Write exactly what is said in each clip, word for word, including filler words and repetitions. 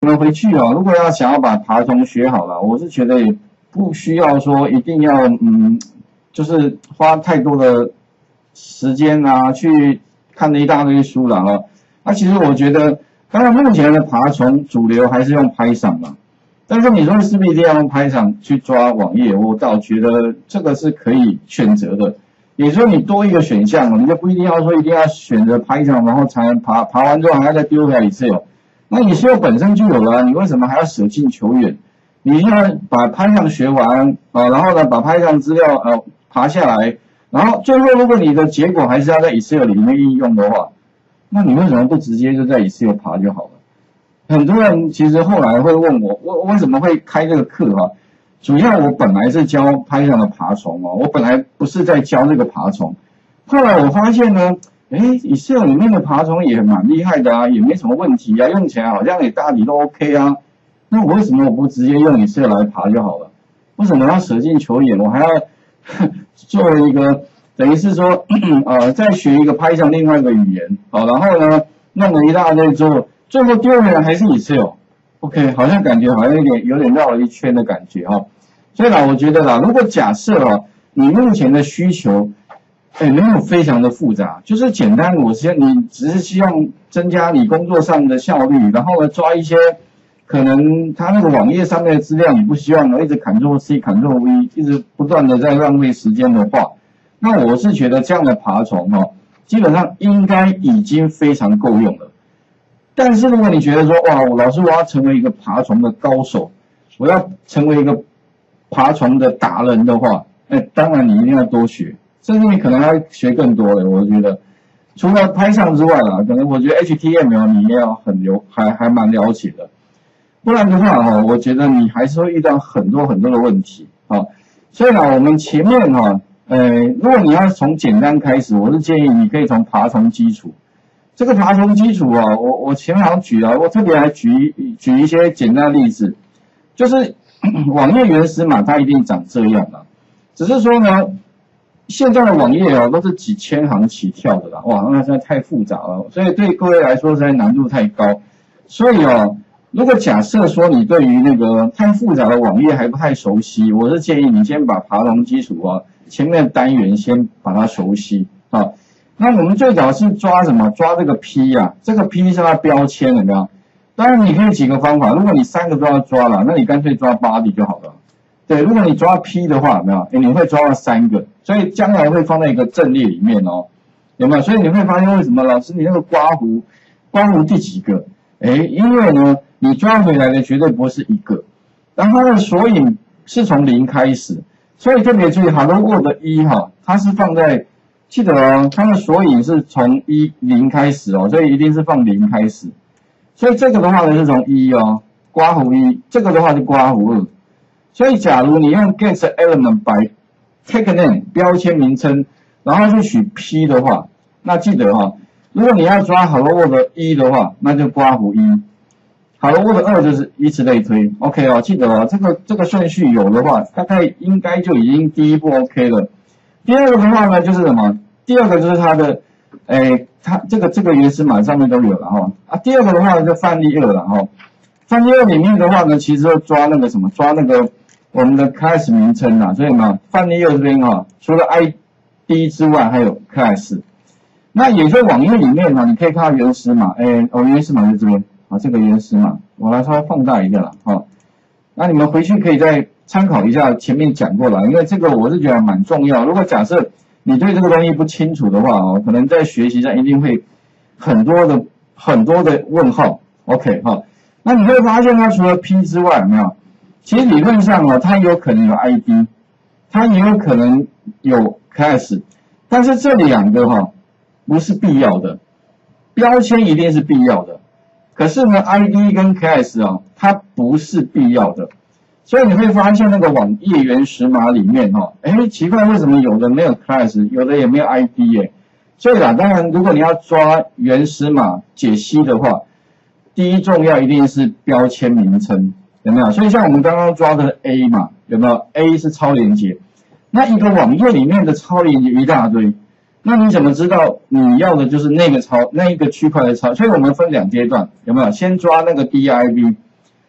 你们回去哦，如果要想要把爬虫学好了，我是觉得也不需要说一定要嗯，就是花太多的时间啊，去看了一大堆书了哦。那、啊、其实我觉得，当然目前的爬虫主流还是用 Python 嘛，但是你说是不是一定要用 Python 去抓网页？我倒觉得这个是可以选择的。也就是说你多一个选项，你就不一定要说一定要选择 Python， 然后才能爬，爬完之后还要再丢回来 Excel。那你Excel本身就有了，你为什么还要舍近求远？你现在把 Python 学完啊，然后呢把 Python 资料呃爬下来，然后最后如果你的结果还是要在 Excel 里面应用的话，那你为什么不直接就在 Excel 爬就好了？很多人其实后来会问我，我为什么会开这个课啊？主要我本来是教 Python 的爬虫哦，我本来不是在教这个爬虫，后来我发现呢。哎 ，Excel 里面的爬虫也蛮厉害的啊，也没什么问题啊，用起来好像也大体都 OK 啊。那我为什么我不直接用 Excel 来爬就好了？为什么要舍近求远？我还要做了一个，等于是说，呃，再学一个 Python 另外一个语言，好，然后呢，弄了一大堆之后，最后丢回来还是 Excel。OK， 好像感觉好像有点有点绕了一圈的感觉哈。所以呢，我觉得啦，如果假设啊，你目前的需求，哎，没有非常的复杂，就是简单。我先，你只是希望增加你工作上的效率，然后呢，抓一些可能它那个网页上面的资料，你不希望一直 Ctrl C、Ctrl V， 一直不断的在浪费时间的话，那我是觉得这样的爬虫哦，基本上应该已经非常够用了。但是如果你觉得说，哇，我老师我要成为一个爬虫的高手，我要成为一个爬虫的达人的话，哎，当然你一定要多学。甚至你可能要学更多的，我觉得除了 Python 之外啦，可能我觉得 H T M L 你也要很了，还还蛮了解的，不然的话哈，我觉得你还是会遇到很多很多的问题啊。所以呢，我们前面哈，呃，如果你要从简单开始，我是建议你可以从爬虫基础。这个爬虫基础啊，我我前行举啊，我特别来举举一些简单的例子，就是网页原始码它一定长这样啊，只是说呢。现在的网页哦，都是几千行起跳的啦，哇，那实在太复杂了，所以对各位来说实在难度太高。所以哦，如果假设说你对于那个太复杂的网页还不太熟悉，我是建议你先把爬虫基础啊前面的单元先把它熟悉啊。那我们最早是抓什么？抓这个 P 啊，这个 P 是它标签有没有？当然你可以几个方法，如果你三个都要抓了，那你干脆抓 body 就好了。对，如果你抓 P 的话，有没有？哎，你会抓到三个，所以将来会放在一个阵列里面哦，有没有？所以你会发现为什么老师你那个刮胡，刮胡第几个？哎，因为呢，你抓回来的绝对不是一个，然后它的索引是从零开始，所以特别注意 ，Hello World 一哈，它是放在，记得哦，它的索引是从一零开始哦，所以一定是放零开始，所以这个的话呢是从一哦，刮胡一，这个的话就刮胡二。所以，假如你用 get element by tag name 标签名称，然后去取 P 的话，那记得哈、哦，如果你要抓 Hello World 一的话，那就刮胡一 ；Hello World 二就是以此类推。OK 哦，记得哦，这个这个顺序有的话，大概应该就已经第一步 OK 了。第二个的话呢，就是什么？第二个就是它的，诶，它这个这个原始码上面都有了哈。啊，第二个的话就范例二了哈。范例二里面的话呢，其实要抓那个什么，抓那个。我们的 class 名称啊，所以嘛，范例二这边啊，除了 I D 之外，还有 class。那也就网页里面呢，你可以看到原始码，哎，哦，原始码在这边啊，这个原始码，我来稍微放大一下了，哈。那你们回去可以再参考一下前面讲过了，因为这个我是觉得蛮重要。如果假设你对这个东西不清楚的话哦，可能在学习上一定会很多的很多的问号。OK 哈，那你会发现它除了 P 之外，有没有？其实理论上哦，它有可能有 I D， 它也有可能有 class， 但是这两个哈、哦、不是必要的，标签一定是必要的，可是呢 I D 跟 class 哦，它不是必要的，所以你会发现那个网页原始码里面哈、哦，哎，奇怪为什么有的没有 class， 有的也没有 I D 耶？所以啦，当然如果你要抓原始码解析的话，第一重要一定是标签名称。有没有？所以像我们刚刚抓的 A 嘛，有没有 ？A 是超连结，那一个网页里面的超连结一大堆，那你怎么知道你要的就是那个超那一个区块的超？所以我们分两阶段，有没有？先抓那个 div，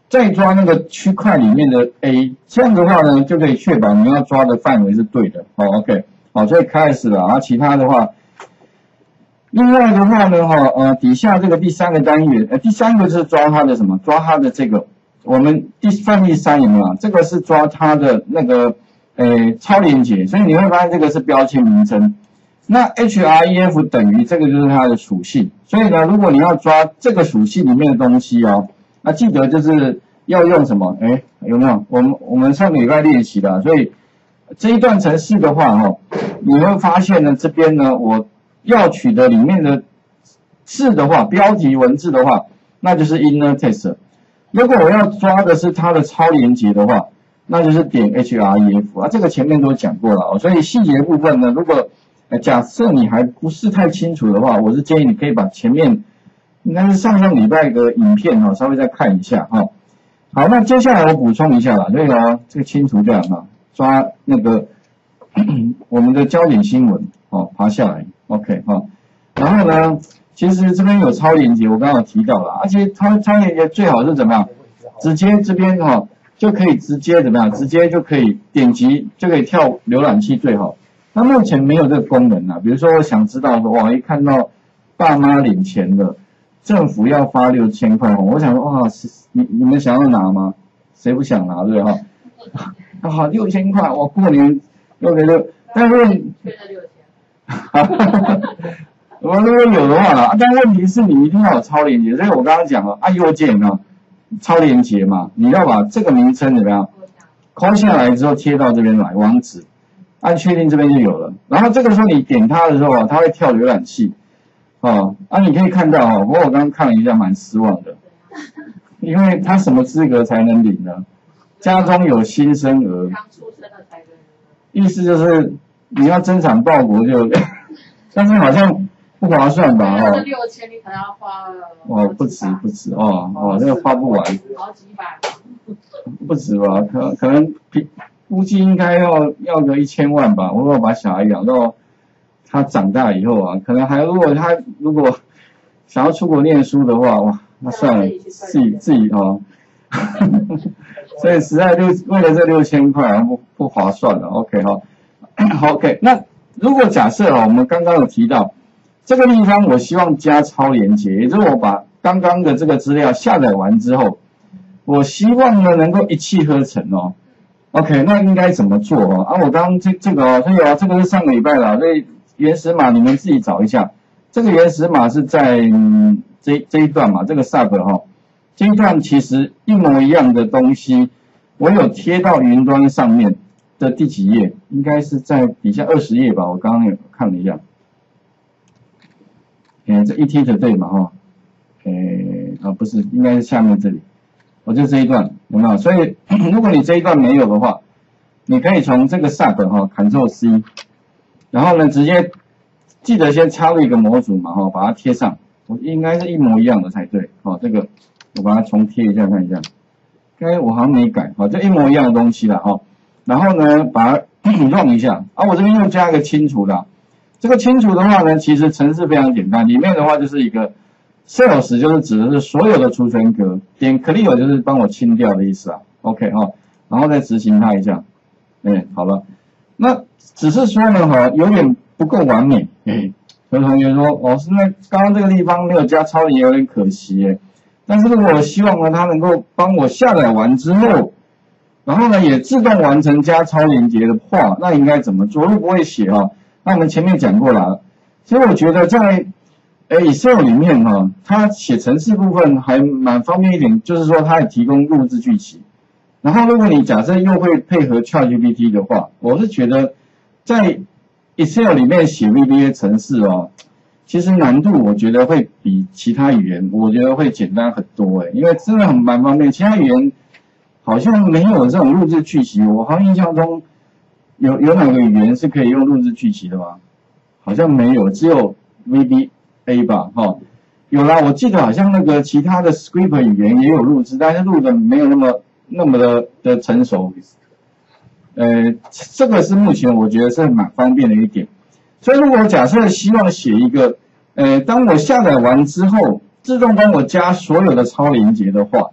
再抓那个区块里面的 A， 这样的话呢，就可以确保你要抓的范围是对的。好 ，OK， 好，所以开始了啊。其他的话，另外的话呢，哈，呃，底下这个第三个单元，呃，第三个是抓它的什么？抓它的这个，我们第范例三有没有？这个是抓它的那个，呃，超连结，所以你会发现这个是标签名称。那 href 等于这个就是它的属性，所以呢，如果你要抓这个属性里面的东西哦，那记得就是要用什么？哎，有没有？我们我们上个礼拜练习的，所以这一段程式的话，哈，你会发现呢，这边呢，我要取得里面的字的话，标题文字的话，那就是 inner text。如果我要抓的是它的超连结的话，那就是点 href 啊，这个前面都讲过了哦，所以细节部分呢，如果假设你还不是太清楚的话，我是建议你可以把前面应该是上上礼拜的影片哈，稍微再看一下哈。好，那接下来我补充一下啦，所以呢，这个清除掉哈，抓那个我们的焦点新闻哦，爬下来 ，OK 哈。然后呢，其实这边有超连结，我刚刚有提到了，而且超超连结最好是怎么样？直接这边哈就可以直接怎么样？直接就可以点击就可以跳浏览器最好。那目前没有这个功能啊，比如说我想知道说，哇，一看到爸妈领钱了，政府要发六千块，我想说，哇，你你们想要拿吗？谁不想拿，对哈？啊，好，六千块，我过年又给六，但是缺了六千。 我如果有的话，但问题是你一定要有超连结，所以我刚刚讲了，按右键啊，超连结嘛，你要把这个名称怎么样，抠下来之后贴到这边来，网址。按确定这边就有了，然后这个时候你点它的时候啊，它会跳浏览器，哦，啊你可以看到哦，不过我刚刚看了一下，蛮失望的，因为它什么资格才能领呢？家中有新生儿， 刚出生的才能， 意思就是你要增产报国就，但是好像不划算吧？哦， 六千你可能要花了， 哦不止不止哦哦，这个花不完， 好几百， 不止吧？可可能平。估计应该要要个一千万吧。我如果把小孩养到他长大以后啊，可能还如果他如果想要出国念书的话，哇，那算了，自己自己哦。所以实在六为了这六千块不不划算了。OK 哈，好 OK。那如果假设啊，我们刚刚有提到这个地方，我希望加超连结，也就是我把刚刚的这个资料下载完之后，我希望呢能够一气呵成哦。OK， 那应该怎么做哦？啊，我刚刚这这个哦，所以啊，这个是上个礼拜的，所以原始码你们自己找一下。这个原始码是在、嗯、这这一段嘛，这个 sub 哈、哦，这一段其实一模一样的东西，我有贴到云端上面的第几页？应该是在底下二十页吧，我刚刚有看了一下。哎，这 E T 的对嘛哈？哎啊不是，应该是下面这里。我就这一段有没有？所以如果你这一段没有的话，你可以从这个 sub 哈 Ctrl C， 然后呢直接记得先插入一个模组嘛哈，把它贴上，我应该是一模一样的才对。好，这个我把它重贴一下看一下，该我好像没改，好，就一模一样的东西了哈。然后呢把它弄一下，啊我这边又加一个清除的，这个清除的话呢，其实程式非常简单，里面的话就是一个。Sales 就是指的是所有的储存格，点 clear 就是帮我清掉的意思啊。OK 哈、哦，然后再执行它一下，哎，好了。那只是说呢哈，有点不够完美。哎，有同学说，老师那刚刚这个地方没有加超连，有点可惜哎。但是如果我希望呢，它能够帮我下载完之后，然后呢也自动完成加超连结的话，那应该怎么做？会不会写哈？那我们前面讲过了，所以我觉得在哎 ，Excel 里面哈、哦，它写程式部分还蛮方便一点，就是说它也提供录制句集。然后如果你假设又会配合 ChatGPT 的话，我是觉得在 Excel 里面写 V B A 程式哦，其实难度我觉得会比其他语言我觉得会简单很多哎，因为真的很蛮方便。其他语言好像没有这种录制句集，我好像印象中有有哪个语言是可以用录制句集的吗？好像没有，只有 V B A 吧，哈、哦，有啦，我记得好像那个其他的 script 语言也有录制，但是录的没有那么那么的的成熟。呃，这个是目前我觉得是蛮方便的一点。所以如果假设希望写一个，呃，当我下载完之后，自动帮我加所有的超连结的话，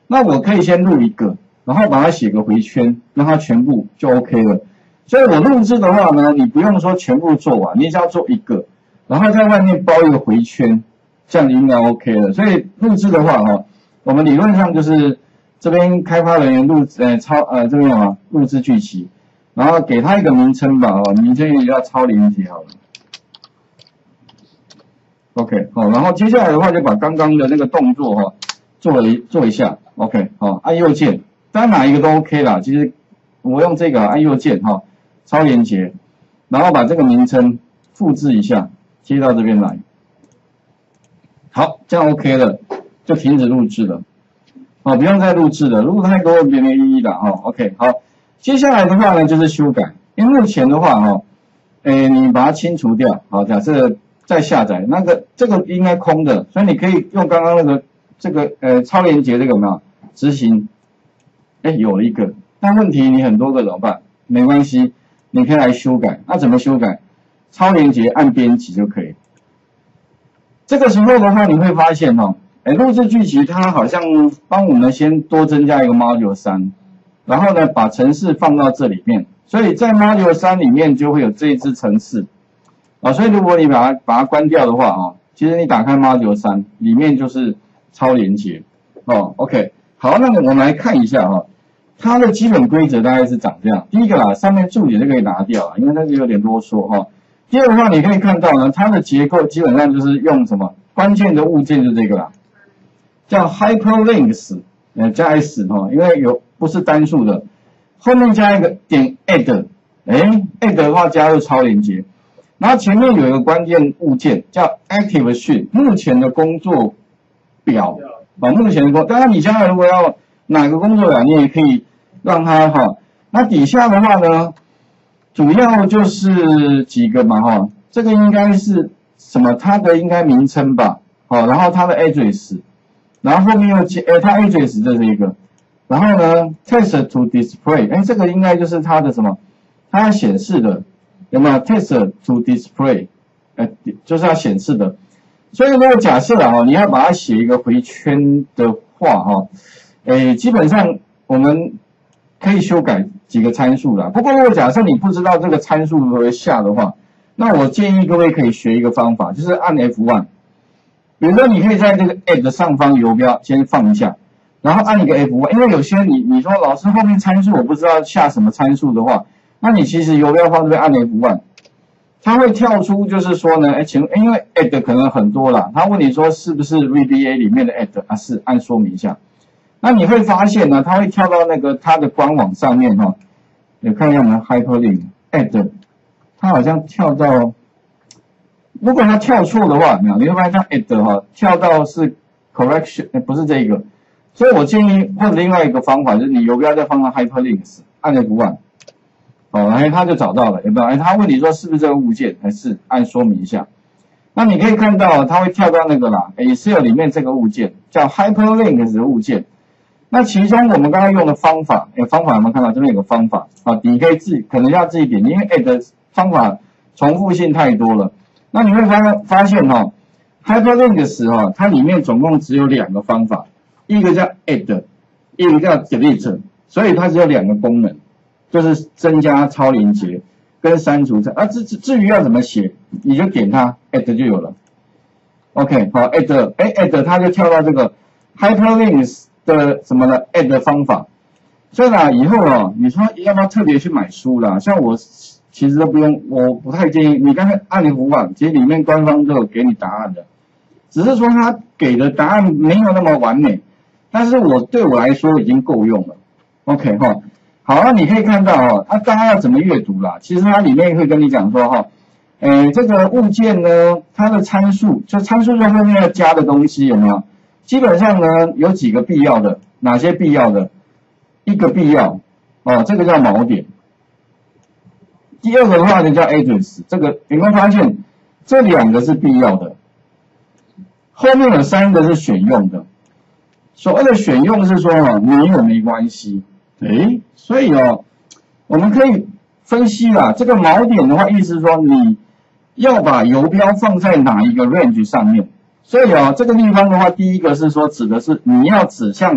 那我可以先录一个，然后把它写个回圈，让它全部就 OK 了。所以我录制的话呢，你不用说全部做完，你只要做一个，然后在外面包一个回圈，这样应该 OK 了。所以录制的话哈，我们理论上就是这边开发人员录呃超呃这边有吗？录制剧集，然后给它一个名称吧，哦，名称也叫超连接好了。OK， 好，然后接下来的话就把刚刚的那个动作哈做了一做一下 ，OK， 好，按右键，当然哪一个都 OK 啦。其实我用这个按右键哈，超连接，然后把这个名称复制一下，贴到这边来。好，这样 OK 了，就停止录制了。哦，不用再录制了，录太多没没意义的哈。OK， 好，接下来的话呢就是修改，因为目前的话哈，诶，你把它清除掉，好，假设。再下载那个这个应该空的，所以你可以用刚刚那个这个呃超连接这个有没有执行？哎，有了一个，但问题你很多个怎么办？没关系，你可以来修改。那怎么修改？超连接按编辑就可以。这个时候的话，你会发现哦，哎，录制剧集它好像帮我们先多增加一个 module 三，然后呢把程式放到这里面，所以在 module 三里面就会有这一支程式。啊，所以如果你把它把它关掉的话啊，其实你打开 module 三里面就是超连接哦。OK， 好，那我们来看一下哈，它的基本规则大概是长这样。第一个啦，上面注解就可以拿掉了，因为那个有点啰嗦哈。第二个话，你可以看到呢，它的结构基本上就是用什么关键的物件就这个啦，叫 hyperlinks， 呃加 s 哈，因为有不是单数的，后面加一个点 add， 哎 add 的话加入超连接。然后前面有一个关键物件叫 active sheet， 目前的工作表啊，目前的工，当然你将来如果要哪个工作表，你也可以让它哈。那底下的话呢，主要就是几个嘛哈，这个应该是什么？它的应该名称吧，好，然后它的 address， 然后后面又接，哎，它 address 这是一个，然后呢 test to display， 哎，这个应该就是它的什么？它要显示的。有没有 test to display？ 呃，就是要显示的。所以如果假设啊，你要把它写一个回圈的话，哈，诶，基本上我们可以修改几个参数啦。不过如果假设你不知道这个参数如何下的话，那我建议各位可以学一个方法，就是按 F 一。比如说你可以在这个 add 上方游标先放一下，然后按一个 F 一，因为有些你你说老师后面参数我不知道下什么参数的话。那你其实游标放这边按 F 一，它会跳出就是说呢，哎，请因为 add 可能很多啦，它问你说是不是 V B A 里面的 add 啊？是，按说明一下。那你会发现呢，它会跳到那个它的官网上面哈，你看一下我们 hyperlink add， 它好像跳到，如果它跳错的话，你会发现它 add 哈跳到是 correction， 不是这个，所以我建议或者另外一个方法就是你游标再放到 hyperlinks， 按 F 一。哦，哎，他就找到了，有没有？哎，他问你说是不是这个物件？还是按说明一下。那你可以看到，它会跳到那个啦 ，Excel 里面这个物件叫 hyperlinks 的物件。那其中我们刚刚用的方法，哎，方法有没有看到？这边有个方法啊，你可以自己可能要自己点，因为 add 方法重复性太多了。那你会发发现哦 ，hyperlinks 哈，它里面总共只有两个方法，一个叫 add， 一个叫 delete， 所以它只有两个功能。就是增加超连接跟删除啊，至至至于要怎么写，你就点它 add 就有了。OK， 好 add， 哎 add 它就跳到这个 hyperlinks 的什么呢 add 方法。所以呢，以后哦，你说要不要特别去买书啦？像我其实都不用，我不太建议。你刚才按 F 一，其实里面官方都有给你答案的，只是说他给的答案没有那么完美，但是我对我来说已经够用了。OK 哈。好，那你可以看到哦，它刚刚要怎么阅读啦？其实它里面会跟你讲说哈，诶，这个物件呢，它的参数，就参数在后面要加的东西有没有？基本上呢，有几个必要的，哪些必要的？一个必要哦，这个叫锚点。第二个的话呢叫 address， 这个你会发现这两个是必要的，后面有三个是选用的。所谓的选用是说哦，没有没关系。诶，所以哦，我们可以分析啦。这个锚点的话，意思是说你要把游标放在哪一个 range 上面。所以哦，这个地方的话，第一个是说指的是你要指向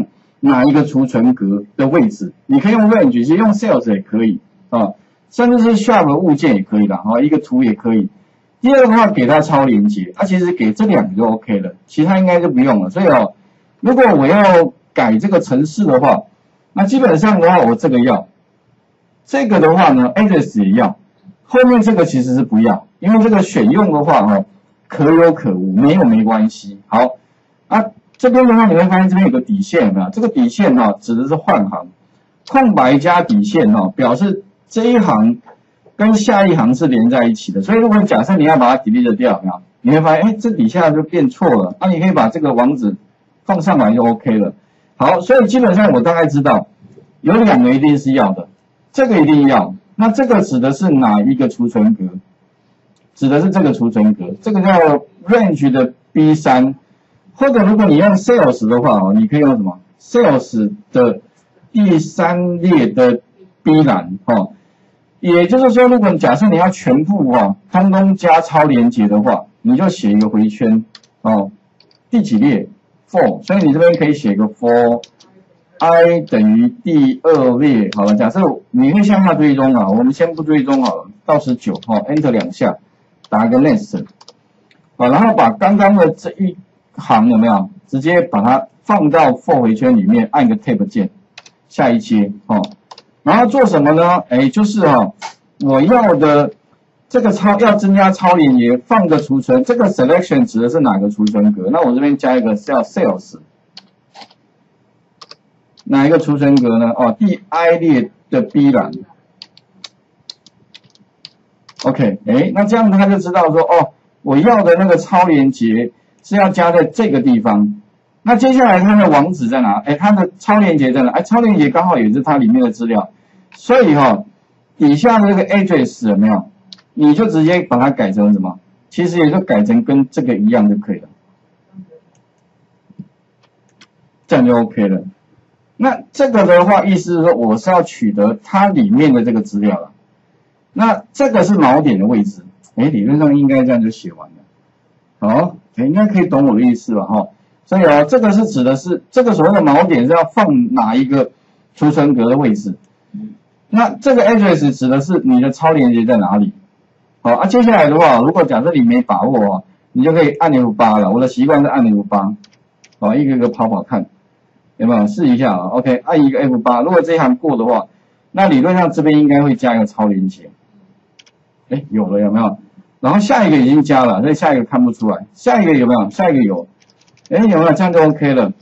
哪一个储存格的位置，你可以用 range， 其实用 cells 也可以啊，甚至是 sharp 物件也可以啦，啊，一个图也可以。第二个的话，给它超连接，它其实给这两个就 OK 了，其他应该就不用了。所以哦，如果我要改这个程式的话，那基本上的话，我这个要，这个的话呢 ，address 也要，后面这个其实是不要，因为这个选用的话哦，可有可无，没有没关系。好，啊，这边的话你会发现这边有个底线，有没有？这个底线哈、哦、指的是换行，空白加底线哈、哦，表示这一行跟下一行是连在一起的。所以如果假设你要把它 delete 掉，有没有？你会发现，哎，这底下就变错了。那、啊、你可以把这个网址放上来就 OK 了。好，所以基本上我大概知道有两个一定是要的，这个一定要。那这个指的是哪一个储存格？指的是这个储存格，这个叫 range 的 B 三， 或者如果你用 sales 的话哦，你可以用什么 sales 的第三列的 B 栏哦。也就是说，如果假设你要全部哦，通通加超连结的话，你就写一个回圈哦，第几列 for， 所以你这边可以写个 for i 等于第二列，好了，假设你会向下追踪啊，我们先不追踪好了，到十九哈 ，enter 两下，打个 next， 好，然后把刚刚的这一行有没有直接把它放到 for 回圈里面，按个 tab 键，下一阶哦。然后做什么呢？哎，就是哦，我要的这个超要增加超连接，放个储存，这个 selection 指的是哪个储存格？那我这边加一个叫 sales， 哪一个储存格呢？哦，第 I 列的 B 栏。OK， 哎，那这样他就知道说，哦，我要的那个超连接是要加在这个地方。那接下来它的网址在哪？哎，它的超连接在哪？哎，超连接刚好也是它里面的资料，所以哈、哦，底下的这个 address 有没有？你就直接把它改成什么？其实也就改成跟这个一样就可以了，这样就 OK 了。那这个的话，意思是说我是要取得它里面的这个资料了。那这个是锚点的位置，哎，理论上应该这样就写完了。好，哎，应该可以懂我的意思吧？哈。所以啊，这个是指的是这个所谓的锚点是要放哪一个储存格的位置。那这个 address 指的是你的超连接在哪里。好啊，接下来的话，如果假设你没把握啊，你就可以按 F 八 了。我的习惯是按 F 八，好，一个一个跑跑看，有没有试一下啊 ？OK， 按一个 F 八， 如果这一行过的话，那理论上这边应该会加一个超连接。哎，有了有没有？然后下一个已经加了，所以下一个看不出来。下一个有没有？下一个有。哎，有没有这样就 OK 了？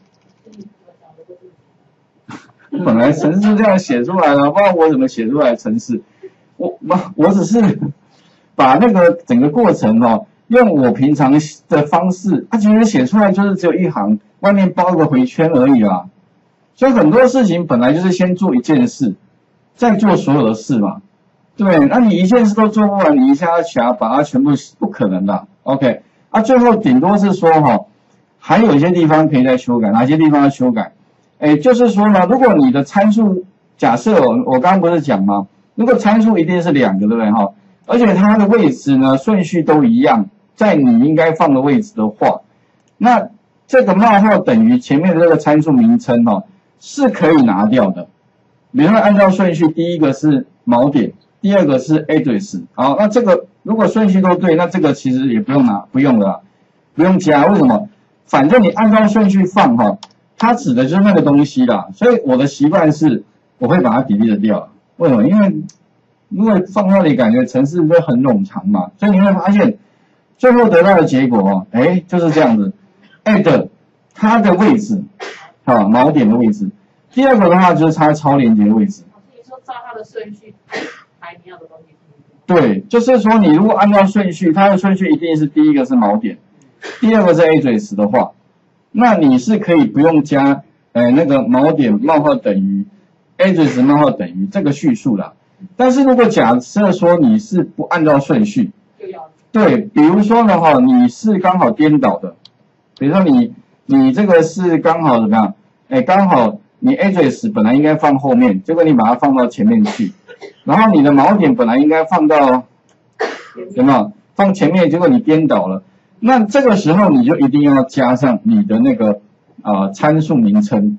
本来程式这样写出来了，不知道我怎么写出来程式。我我我只是把那个整个过程哦，用我平常的方式，它、啊、其实写出来就是只有一行，外面包个回圈而已啦。所以很多事情本来就是先做一件事，再做所有的事嘛。对，那你一件事都做不完，你一下想要把它全部不可能的。OK， 啊，最后顶多是说哈、哦。还有一些地方可以再修改，哪些地方要修改？哎，就是说呢，如果你的参数假设我刚刚不是讲吗？如果参数一定是两个，对不对哈？而且它的位置呢顺序都一样，在你应该放的位置的话，那这个冒号等于前面的这个参数名称哈是可以拿掉的。比如说按照顺序，第一个是锚点，第二个是 address。好，那这个如果顺序都对，那这个其实也不用拿，不用了，不用加。为什么？反正你按照顺序放哈，它指的就是那个东西啦。所以我的习惯是，我会把它delete掉。为什么？因为如果放那里，感觉程式会很冗长嘛。所以你会发现，最后得到的结果哦，哎，就是这样子。add 它的位置，好，锚点的位置。第二个的话就是它超连接的位置。 你说照它的顺序排你要的东西。 对，就是说你如果按照顺序，它的顺序一定是第一个是锚点。第二个是 address 的话，那你是可以不用加，呃，那个锚点冒号等于 address 冒号等于这个叙述啦。但是如果假设说你是不按照顺序，对，比如说呢哈，你是刚好颠倒的，比如说你你这个是刚好怎么样？哎，刚好你 address 本来应该放后面，结果你把它放到前面去，然后你的锚点本来应该放到有没有放前面，结果你颠倒了。那这个时候你就一定要加上你的那个啊、呃、参数名称，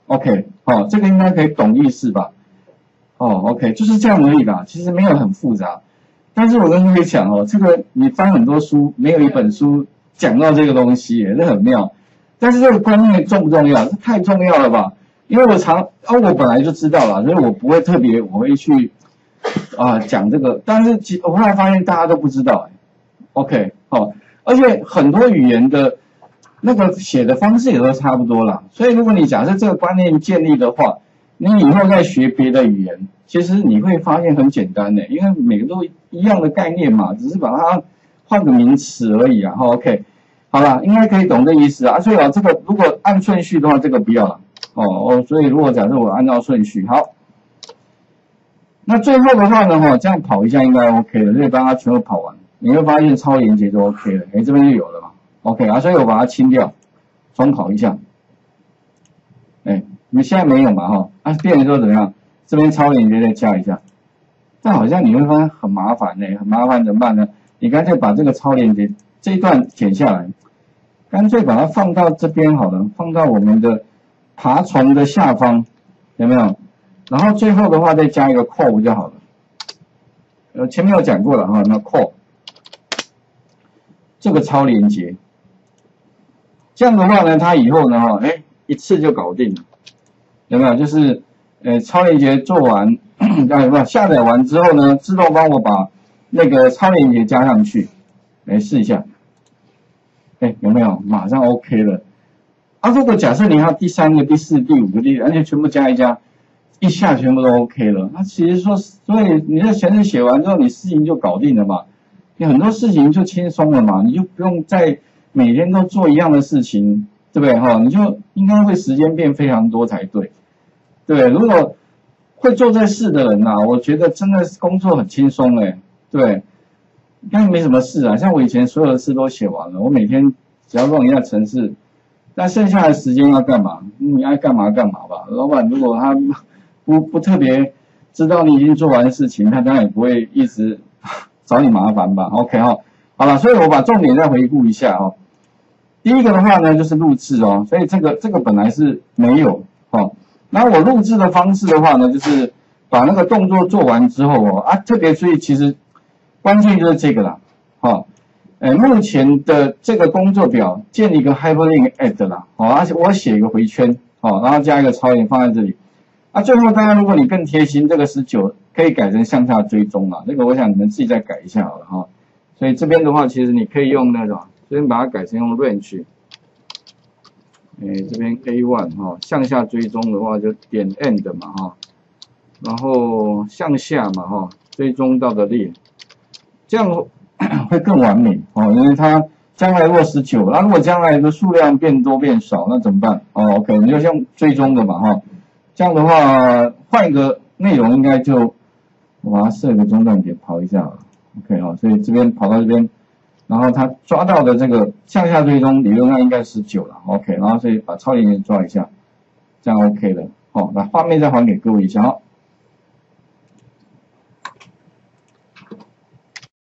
OK， 哦，这个应该可以懂意思吧？哦 ，OK， 就是这样而已啦，其实没有很复杂。但是我跟各位讲哦，这个你翻很多书，没有一本书讲到这个东西耶，这很妙。但是这个观念重不重要？这太重要了吧？因为我常啊，我本来就知道了，所以我不会特别我会去啊讲这个。但是其我后来发现大家都不知道哎 ，OK， 哦，而且很多语言的那个写的方式也都差不多啦。所以如果你假设这个观念建立的话，你以后再学别的语言，其实你会发现很简单的，因为每个都一样的概念嘛，只是把它换个名词而已啊。OK， 好了，应该可以懂这意思啊。所以啊，这个如果按顺序的话，这个不要了哦哦。所以如果假设我按照顺序，好，那最后的话呢，哈，这样跑一下应该 OK 了，所以把它全部跑完，你会发现超连结就 OK 了，哎，这边就有了嘛 ，OK 啊，所以我把它清掉，重跑一下，哎。你们现在没有嘛哈？啊，变成说怎么样？这边超连接再加一下，但好像你会发现很麻烦呢，很麻烦怎么办呢？你干脆把这个超连接这一段剪下来，干脆把它放到这边好了，放到我们的爬虫的下方，有没有？然后最后的话再加一个括弧就好了。呃，前面有讲过了哈，那括这个超连接，这样的话呢，它以后呢哈，哎，一次就搞定了。有没有？就是，呃，超连结做完，啊，有没有下载完之后呢，自动帮我把那个超连结加上去，来试一下，哎，有没有？马上 OK 了。啊，如果假设你要第三个、第四个、第五个、第，而且全部加一加，一下全部都 OK 了。那其实说，所以你这程式写完之后，你事情就搞定了嘛，你很多事情就轻松了嘛，你就不用再每天都做一样的事情，对不对？哈，你就应该会时间变非常多才对。对，如果会做这事的人呐、啊，我觉得真的是工作很轻松哎。对，应该没什么事啊。像我以前所有的事都写完了，我每天只要弄一下程式，但剩下的时间要干嘛？你爱干嘛干嘛吧。老板如果他不不特别知道你已经做完的事情，他当然也不会一直找你麻烦吧。OK 哈、哦，好了，所以我把重点再回顾一下哦。第一个的话呢，就是录制哦，所以这个这个本来是没有哦。然后我录制的方式的话呢，就是把那个动作做完之后哦，啊，特别注意，其实关键就是这个啦，哦，呃，目前的这个工作表建立一个 hyperlink add 啦，哦，而且我写一个回圈，哦，然后加一个超连放在这里，啊，最后当然如果你更贴心，这个十九可以改成向下追踪啦，这个我想你们自己再改一下好了哈，所以这边的话，其实你可以用那种，这边把它改成用 range。诶，这边 A 一 哈、哦，向下追踪的话就点 end 嘛哈、哦，然后向下嘛哈、哦，追踪到的列，这样会更完美哦，因为它将来如果十九，那如果将来的数量变多变少，那怎么办？哦 ，OK， 你就像追踪的嘛哈、哦，这样的话换一个内容应该就我把它设个中断点跑一下了 ，OK 哈、哦，所以这边跑到这边。然后他抓到的这个向下追踪理论上应该十九了 ，OK， 然后所以把超连结抓一下，这样 OK 了，好、哦，把画面再还给各位一下，好。